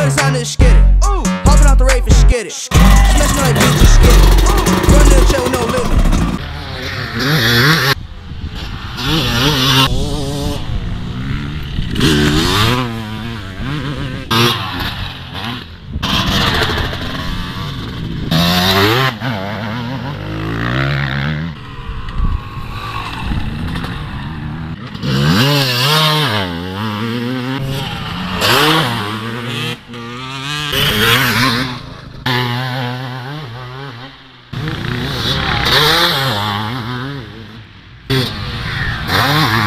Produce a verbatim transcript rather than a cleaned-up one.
this out, nigga, get it. Hopping out the rape and get it. Smashing like bitches, get it. Running in the check with no limit. Ah!